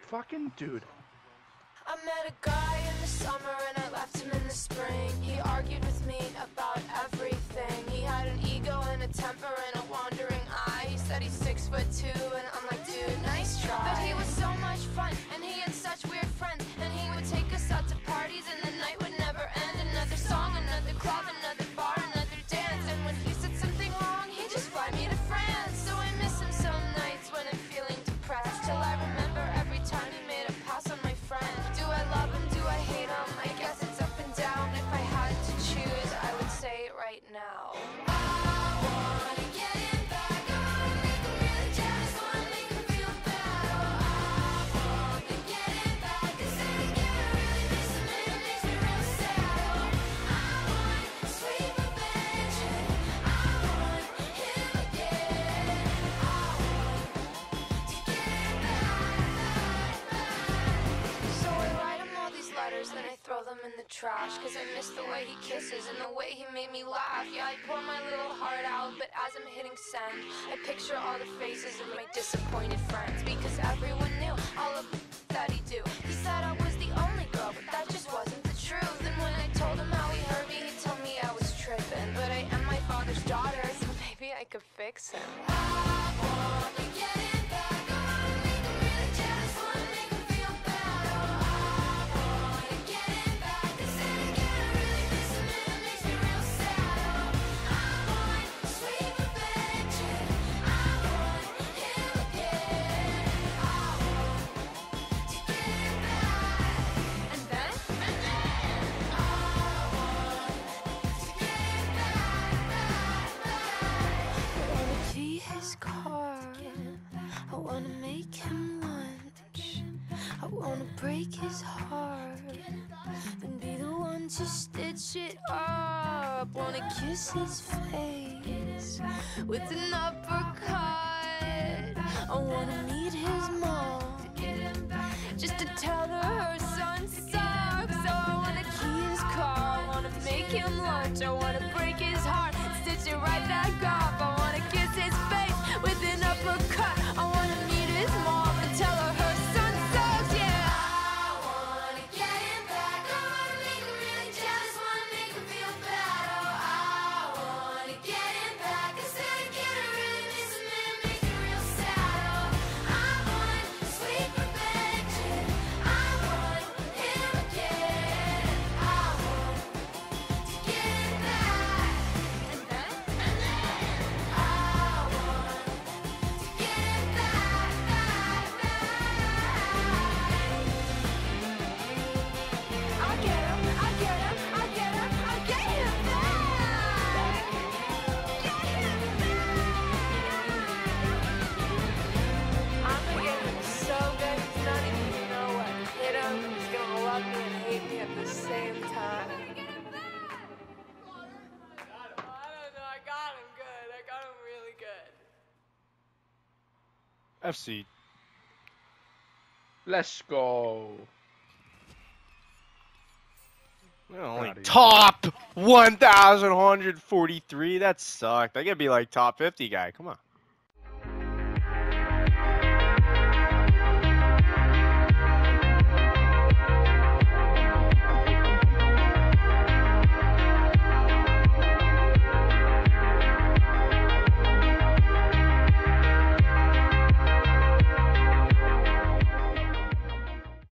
Fucking dude. I met a guy in the summer and I left him in the spring. He argued with me about everything. He had an ego and a temper and a wandering eye. He said he's 6'2" and I'm like, dude, nice try. But he was so much fun and he had such weird friends. And he would take us out to parties and the night would never end. Another song, another club, another bar, another dance. And when he said something wrong, he'd just fly me to France. So I miss him some nights when I'm feeling depressed. Till I remember every time he made a pass on my friend. Do I love him? Do I hate him? I guess it's up and down. If I had to choose, I would say it right now. I wanna get him back. I wanna make him really jealous. Wanna make him feel bad. Oh, I wanna get him back. 'Cause then again, I really miss him and it makes me real sad. Oh, I want sweet revenge. I want him again. I want to get him back. So I write him all these letters, then I throw them in the trash. 'Cause I miss the way he kisses and the way he made me laugh. Yeah, I pour my little heart out, but as I'm hitting send, I picture all the faces of my disappointed friends. Because everyone knew all of the that he do. He said I was the only girl, but that just wasn't the truth. And when I told him how he hurt me, he told me I was tripping. But I am my father's daughter, so maybe I could fix him. I wanna get him back. I wanna make him really jealous. Wanna make him feel bad. Oh, I wanna get him back. 'Cause then again, I really miss him and it makes me real sad. Oh, I want sweet revenge. I want him again. I want to get him back. And then I want to get him back. I wanna be his car. I wanna make him lunch. I wanna break his heart and be the one to stitch it up. Wanna kiss his face with an uppercut. I wanna meet his mom just to tell her her son sucks. So I wanna key his car. I wanna make him lunch. I wanna break his heart, stitch it right back up. I wanna kiss his face with an uppercut. I wanna meet his mom and tell her her son sucks. Yeah. I wanna get him back. I wanna make him really jealous. Wanna make him feel bad. Oh, I wanna get him back. 'Cause then again, I really miss him and it makes me real sad. Oh, I want sweet revenge. I want him again. I want to get him back. And then I want to get him back, back, back. I'll get him, I'll get him, I'll get him, I'll get him back. Get him back. I'm gonna get him so good, he's not even gonna know what hit him. He's gonna love me and hate me at the same time. I don't know, I got him good. I got him really good. FC. Let's go. Only Proud of you. top 1,143. That sucked. I gotta be like top 50 guy. Come on.